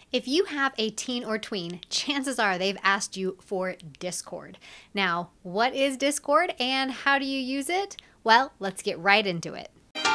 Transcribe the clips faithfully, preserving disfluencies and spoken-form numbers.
If you have a teen or tween, chances are they've asked you for Discord. Now, what is Discord and how do you use it? Well, let's get right into it.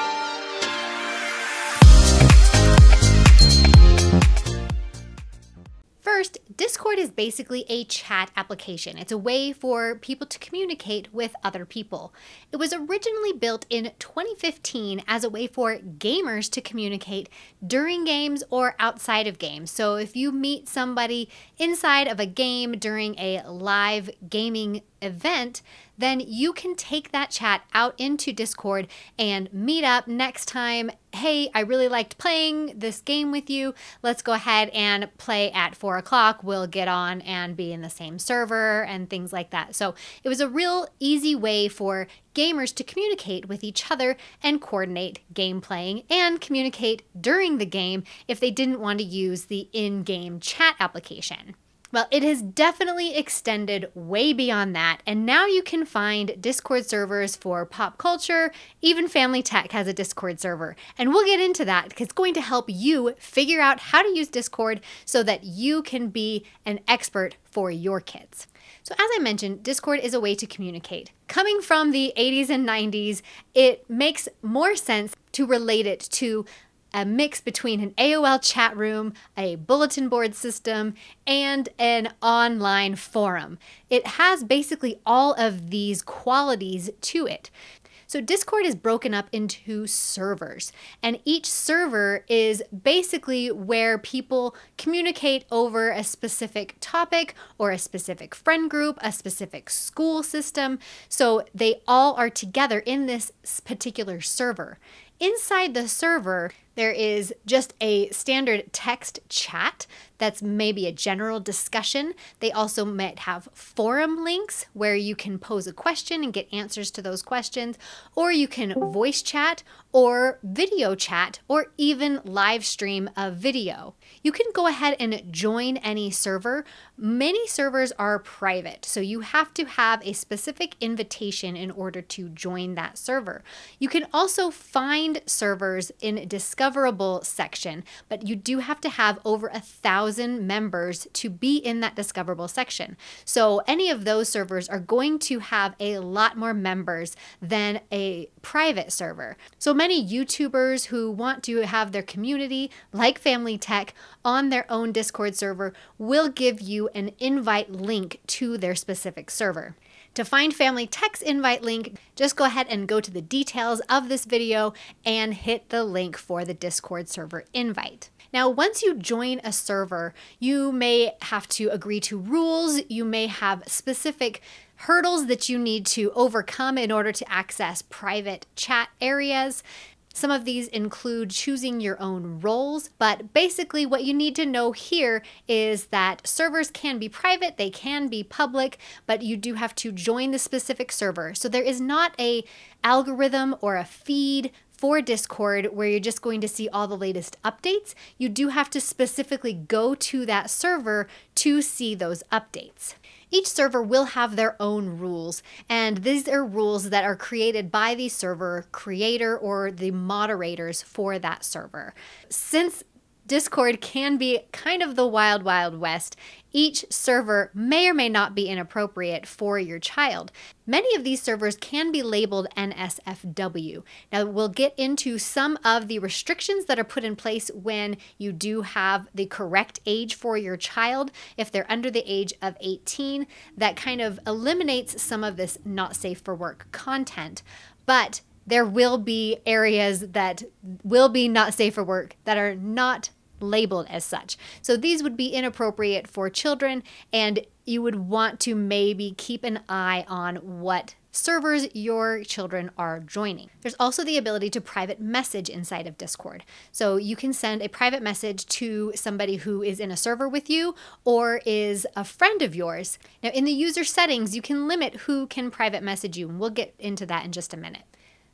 First, Discord is basically a chat application. It's a way for people to communicate with other people. It was originally built in twenty fifteen as a way for gamers to communicate during games or outside of games. So if you meet somebody inside of a game during a live gaming event, then you can take that chat out into Discord and meet up next time. Hey, I really liked playing this game with you. Let's go ahead and play at four o'clock. We'll get on and be in the same server and things like that. So it was a real easy way for gamers to communicate with each other and coordinate game playing and communicate during the game if they didn't want to use the in-game chat application. Well, it has definitely extended way beyond that, and now you can find Discord servers for pop culture. Even Family Tech has a Discord server, and we'll get into that because it's going to help you figure out how to use Discord so that you can be an expert for your kids. So as I mentioned, Discord is a way to communicate. Coming from the eighties and nineties, it makes more sense to relate it to a mix between an A O L chat room, a bulletin board system, and an online forum. It has basically all of these qualities to it. So Discord is broken up into servers, and each server is basically where people communicate over a specific topic or a specific friend group, a specific school system. So they all are together in this particular server. Inside the server, there is just a standard text chat that's maybe a general discussion. They also might have forum links where you can pose a question and get answers to those questions, or you can voice chat or video chat or even live stream a video. You can go ahead and join any server. Many servers are private, so you have to have a specific invitation in order to join that server. You can also find servers in discoverable section, but you do have to have over a thousand members to be in that discoverable section. So any of those servers are going to have a lot more members than a private server. So many YouTubers who want to have their community, like Family Tech, on their own Discord server will give you an invite link to their specific server. To find Family Tech's invite link, just go ahead and go to the details of this video and hit the link for the Discord server invite. Now, once you join a server, you may have to agree to rules. You may have specific hurdles that you need to overcome in order to access private chat areas. Some of these include choosing your own roles, but basically what you need to know here is that servers can be private, they can be public, but you do have to join the specific server. So there is not a algorithm or a feed for Discord where you're just going to see all the latest updates. You do have to specifically go to that server to see those updates. Each server will have their own rules, and these are rules that are created by the server creator or the moderators for that server. Since Discord can be kind of the wild, wild west, each server may or may not be inappropriate for your child. Many of these servers can be labeled N S F W. Now, we'll get into some of the restrictions that are put in place when you do have the correct age for your child. If they're under the age of eighteen, that kind of eliminates some of this not safe for work content. But there will be areas that will be not safe for work that are not labeled as such. So these would be inappropriate for children, and you would want to maybe keep an eye on what servers your children are joining. There's also the ability to private message inside of Discord. So you can send a private message to somebody who is in a server with you or is a friend of yours. Now, in the user settings, you can limit who can private message you, and we'll get into that in just a minute.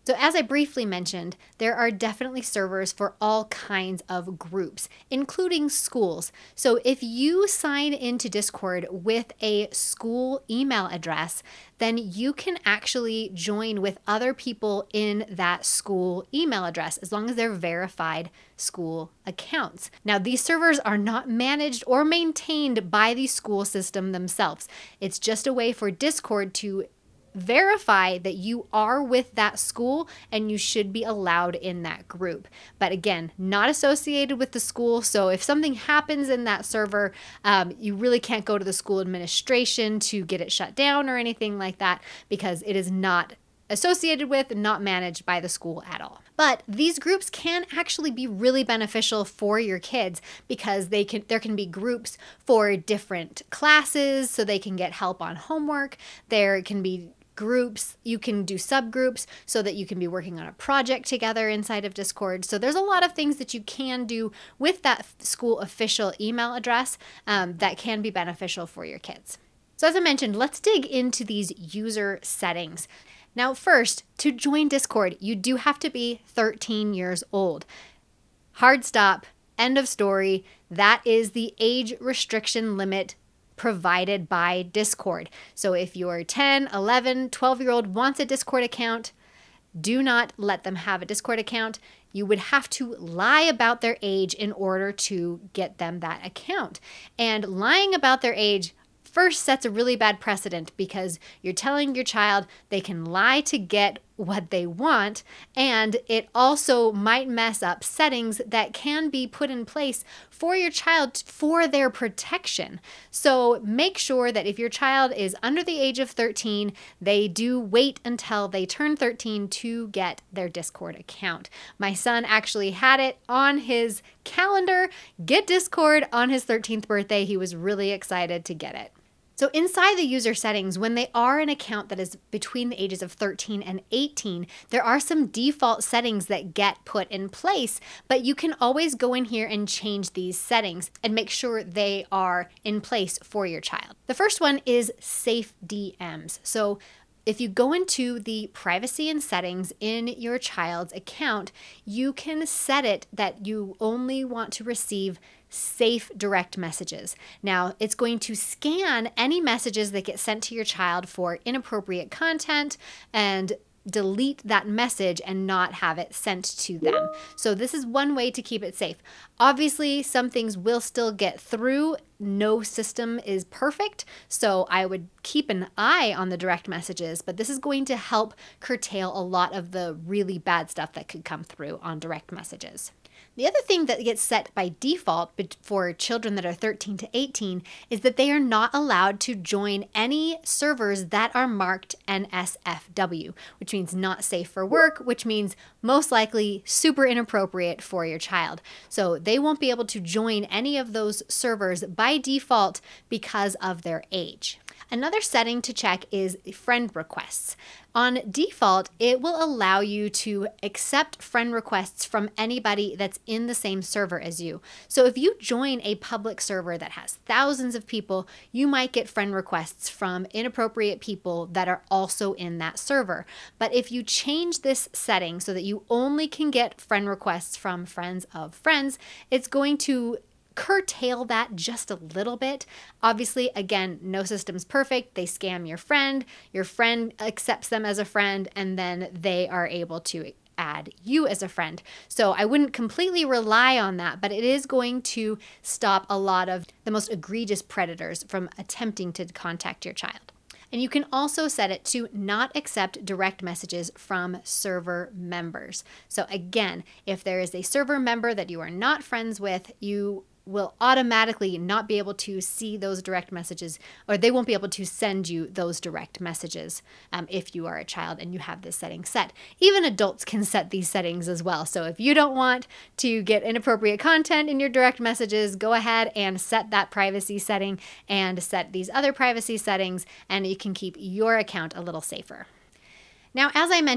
So as I briefly mentioned, there are definitely servers for all kinds of groups, including schools. So if you sign into Discord with a school email address, then you can actually join with other people in that school email address as long as they're verified school accounts. Now, these servers are not managed or maintained by the school system themselves. It's just a way for Discord to verify that you are with that school and you should be allowed in that group. But again, not associated with the school. So if something happens in that server, um, you really can't go to the school administration to get it shut down or anything like that, because it is not associated with, not managed by the school at all. But these groups can actually be really beneficial for your kids, because they can there can be groups for different classes so they can get help on homework. There can be groups, you can do subgroups so that you can be working on a project together inside of Discord. So there's a lot of things that you can do with that school official email address um, that can be beneficial for your kids. So as I mentioned, let's dig into these user settings. Now, first, to join Discord, you do have to be thirteen years old. Hard stop, end of story. That is the age restriction limit provided by Discord. So if your ten, eleven, twelve year old wants a Discord account, do not let them have a Discord account. You would have to lie about their age in order to get them that account. And lying about their age first sets a really bad precedent, because you're telling your child they can lie to get what they want, and it also might mess up settings that can be put in place for your child for their protection. So make sure that if your child is under the age of thirteen, they do wait until they turn thirteen to get their Discord account. My son actually had it on his calendar, get Discord on his thirteenth birthday. He was really excited to get it. So inside the user settings, when they are an account that is between the ages of thirteen and eighteen, there are some default settings that get put in place, but you can always go in here and change these settings and make sure they are in place for your child. The first one is safe D Ms. So if you go into the privacy and settings in your child's account, you can set it that you only want to receive safe direct messages. Now, it's going to scan any messages that get sent to your child for inappropriate content and delete that message and not have it sent to them. So this is one way to keep it safe. Obviously, some things will still get through. No system is perfect, so I would keep an eye on the direct messages, but this is going to help curtail a lot of the really bad stuff that could come through on direct messages. The other thing that gets set by default for children that are thirteen to eighteen is that they are not allowed to join any servers that are marked N S F W, which means not safe for work, which means most likely super inappropriate for your child. So they won't be able to join any of those servers by default because of their age. Another setting to check is friend requests. On default, it will allow you to accept friend requests from anybody that's in the same server as you. So if you join a public server that has thousands of people, you might get friend requests from inappropriate people that are also in that server. But if you change this setting so that you only can get friend requests from friends of friends, it's going to curtail that just a little bit. Obviously, again, no system's perfect. They scam your friend, your friend accepts them as a friend, and then they are able to add you as a friend. So I wouldn't completely rely on that, but it is going to stop a lot of the most egregious predators from attempting to contact your child. And you can also set it to not accept direct messages from server members. So again, if there is a server member that you are not friends with, you will automatically not be able to see those direct messages, or they won't be able to send you those direct messages um, if you are a child and you have this setting set. Even adults can set these settings as well. So if you don't want to get inappropriate content in your direct messages, go ahead and set that privacy setting and set these other privacy settings, and you can keep your account a little safer. Now, as I mentioned,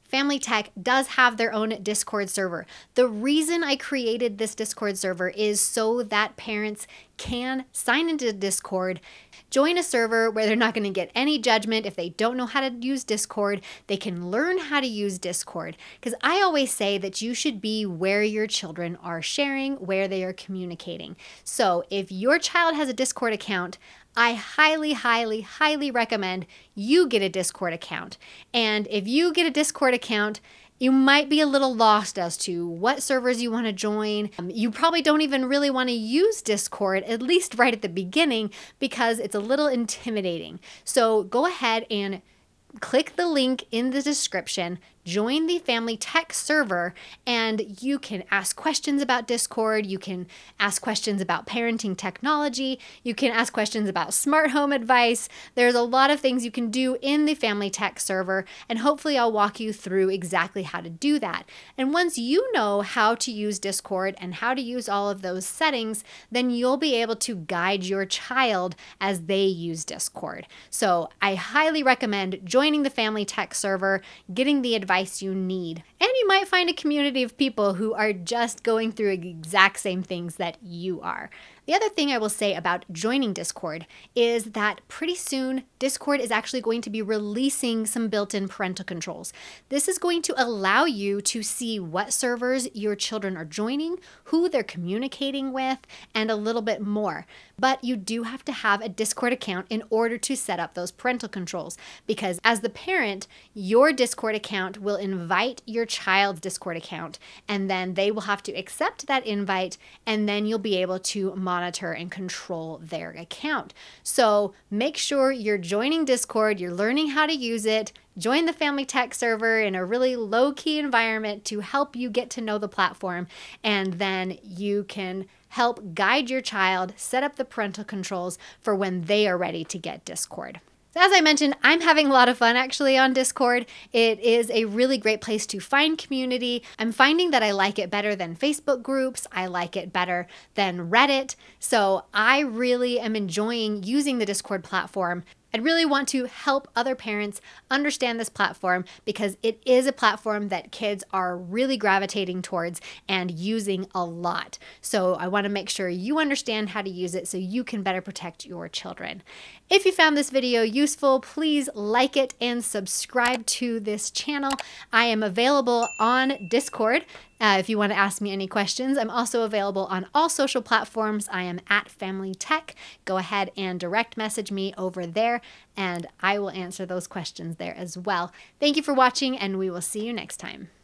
Family Tech does have their own Discord server. The reason I created this Discord server is so that parents can sign into Discord, join a server where they're not going to get any judgment if they don't know how to use Discord. They can learn how to use Discord, because I always say that you should be where your children are sharing, where they are communicating. So if your child has a Discord account, I highly, highly, highly recommend you get a Discord account. And if you get a Discord account, you might be a little lost as to what servers you want to join. Um, you probably don't even really want to use Discord, at least right at the beginning, because it's a little intimidating. So go ahead and click the link in the description, join the Family Tech server, and you can ask questions about Discord. You can ask questions about parenting technology. You can ask questions about smart home advice. There's a lot of things you can do in the Family Tech server, and hopefully I'll walk you through exactly how to do that. And once you know how to use Discord and how to use all of those settings, then you'll be able to guide your child as they use Discord. So I highly recommend joining the Family Tech server, getting the advice you need. And you might find a community of people who are just going through the exact same things that you are. The other thing I will say about joining Discord is that pretty soon Discord is actually going to be releasing some built-in parental controls. This is going to allow you to see what servers your children are joining, who they're communicating with, and a little bit more. But you do have to have a Discord account in order to set up those parental controls, because as the parent, your Discord account will invite your child's Discord account, and then they will have to accept that invite, and then you'll be able to monitor monitor and control their account. So make sure you're joining Discord, you're learning how to use it, join the Family Tech server in a really low-key environment to help you get to know the platform, and then you can help guide your child, set up the parental controls for when they are ready to get Discord. So as I mentioned, I'm having a lot of fun actually on Discord. It is a really great place to find community. I'm finding that I like it better than Facebook groups. I like it better than Reddit. So I really am enjoying using the Discord platform. I really want to help other parents understand this platform because it is a platform that kids are really gravitating towards and using a lot. So I want to make sure you understand how to use it so you can better protect your children. If you found this video useful, please like it and subscribe to this channel. I am available on Discord. Uh, if you want to ask me any questions, I'm also available on all social platforms. I am at Family Tech. Go ahead and direct message me over there, and I will answer those questions there as well. Thank you for watching, and we will see you next time.